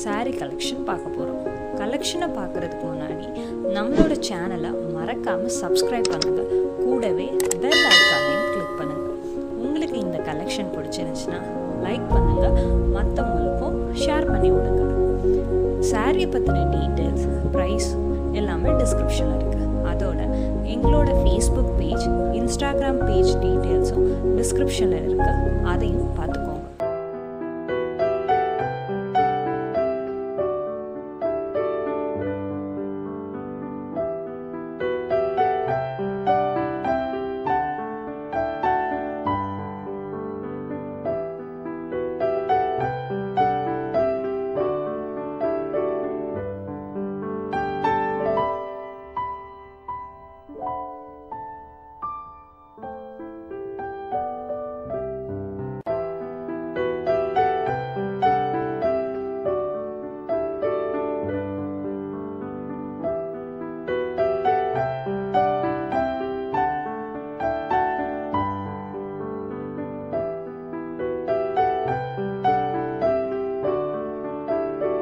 saree collection பார்க்க போறோம். கலெக்ஷனை பார்க்கிறதுக்கு முன்னாடி நம்மளோட சேனலை மறக்காம subscribe பண்ணுங்க. கூடவே bell icon-ஐயும் click பண்ணுங்க. உங்களுக்கு இந்த கலெக்ஷன் பிடிச்சிருந்துச்சுனா லைக் பண்ணுங்க, மத்தவங்களுக்கும் ஷேர் பண்ணி விடுங்க. saree பத்தின டீடைல்ஸ், பிரைஸ் எல்லாமே descriptionல இருக்கு. அதோட எங்களோட Facebook பேஜ், Instagram பேஜ் டீடைல்ஸும் descriptionல இருக்கு. அதையும் பார்த்துக்கோங்க. Thank you.